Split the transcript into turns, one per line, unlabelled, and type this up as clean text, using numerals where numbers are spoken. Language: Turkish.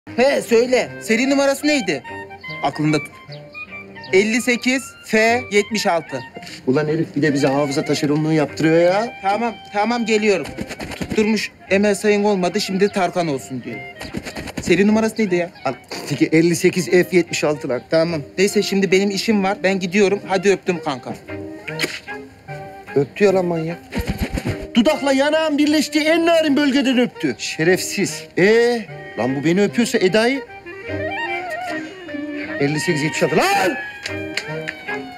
He söyle. Seri numarası neydi? Aklında tut. 58 F 76.
Ulan herif bir de bize hafıza taşeronluğu yaptırıyor ya.
Tamam geliyorum. Tutturmuş Emel Sayın olmadı şimdi Tarkan olsun diyor. Seri numarası neydi ya?
Al, peki 58 F76 lan.
Tamam. Neyse şimdi benim işim var. Ben gidiyorum. Hadi öptüm kanka.
Öptü ya lan manyak. Dudakla yanağın birleştiği en narin bölgeden öptü. Şerefsiz. Lan bu beni öpüyorsa Eda'yı... 58 76 lan!